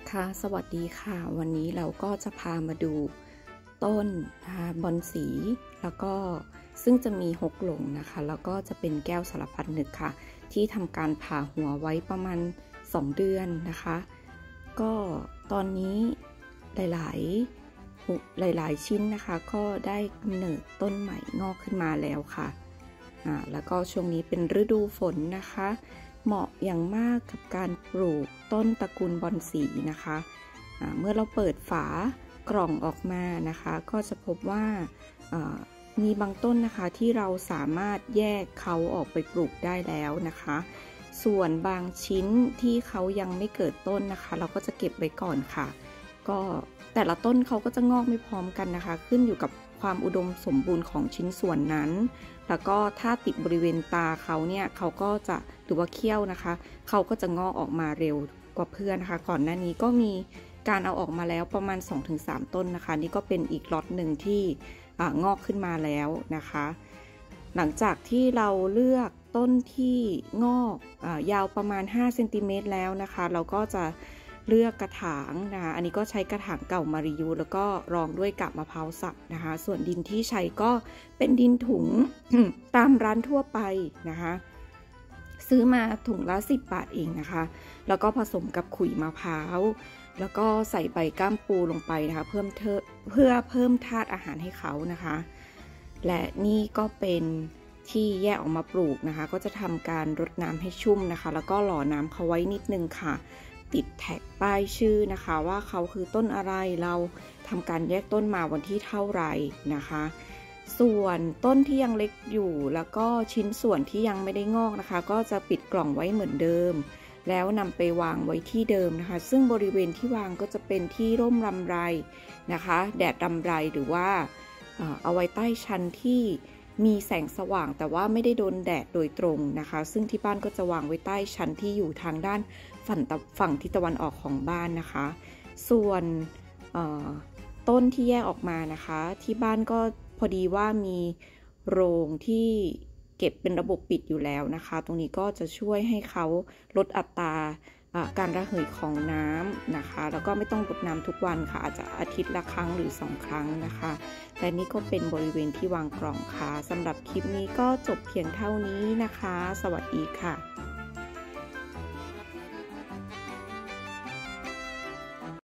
ค่ะสวัสดีค่ะวันนี้เราก็จะพามาดูต้นนะคะบอนสีแล้วก็ซึ่งจะมี6หลงนะคะแล้วก็จะเป็นแก้วสารพัดนึกค่ะที่ทำการผ่าหัวไว้ประมาณ2เดือนนะคะก็ตอนนี้หลายชิ้นนะคะก็ได้กำเนิดต้นใหม่งอกขึ้นมาแล้วค่ะแล้วก็ช่วงนี้เป็นฤดูฝนนะคะเหมาะอย่างมากกับการปลูกต้นตระกูลบอนสีนะคะเมื่อเราเปิดฝากล่องออกมานะคะก็จะพบว่ามีบางต้นนะคะที่เราสามารถแยกเขาออกไปปลูกได้แล้วนะคะส่วนบางชิ้นที่เขายังไม่เกิดต้นนะคะเราก็จะเก็บไว้ก่อนค่ะก็แต่ละต้นเขาก็จะงอกไม่พร้อมกันนะคะขึ้นอยู่กับความอุดมสมบูรณ์ของชิ้นส่วนนั้นแล้วก็ถ้าติดบริเวณตาเขาเนี่ยเขาก็จะหรือว่าเขี้ยวนะคะเขาก็จะงอกออกมาเร็วกว่าเพื่อนนะคะก่อนหน้านี้ก็มีการเอาออกมาแล้วประมาณ 2-3 ต้นนะคะนี่ก็เป็นอีกล็อตหนึ่งที่งอกขึ้นมาแล้วนะคะหลังจากที่เราเลือกต้นที่งอกยาวประมาณ5เซนติเมตรแล้วนะคะเราก็จะเลือกกระถางนะคะอันนี้ก็ใช้กระถางเก่ามารียูแล้วก็รองด้วยกาบมะพร้าวสับนะคะส่วนดินที่ใช้ก็เป็นดินถุง ตามร้านทั่วไปนะคะซื้อมาถุงละ10 บาทเองนะคะแล้วก็ผสมกับขุยมะพร้าวแล้วก็ใส่ใบก้ามปูลงไปนะคะเพื่อเพิ่มธาตุอาหารให้เขานะคะและนี่ก็เป็นที่แยกออกมาปลูกนะคะก็จะทำการรดน้ำให้ชุ่มนะคะแล้วก็หล่อน้ำเขาไว้นิดนึงค่ะติดแท็กป้ายชื่อนะคะว่าเขาคือต้นอะไรเราทำการแยกต้นมาวันที่เท่าไหร่นะคะส่วนต้นที่ยังเล็กอยู่แล้วก็ชิ้นส่วนที่ยังไม่ได้งอกนะคะก็จะปิดกล่องไว้เหมือนเดิมแล้วนำไปวางไว้ที่เดิมนะคะซึ่งบริเวณที่วางก็จะเป็นที่ร่มรำไรนะคะแดดรำไรหรือว่าเอาไว้ใต้ชั้นที่มีแสงสว่างแต่ว่าไม่ได้โดนแดดโดยตรงนะคะซึ่งที่บ้านก็จะวางไว้ใต้ชั้นที่อยู่ทางด้านฝั่งทิศตะวันออกของบ้านนะคะส่วนต้นที่แยกออกมานะคะที่บ้านก็พอดีว่ามีโรงที่เก็บเป็นระบบปิดอยู่แล้วนะคะตรงนี้ก็จะช่วยให้เขาลดอัตราการระเหยของน้ำนะคะแล้วก็ไม่ต้องรดน้ำทุกวันค่ะอาจจะอาทิตย์ละครั้งหรือ2 ครั้งนะคะและนี่ก็เป็นบริเวณที่วางกล่องค่ะสำหรับคลิปนี้ก็จบเพียงเท่านี้นะคะสวัสดีค่ะ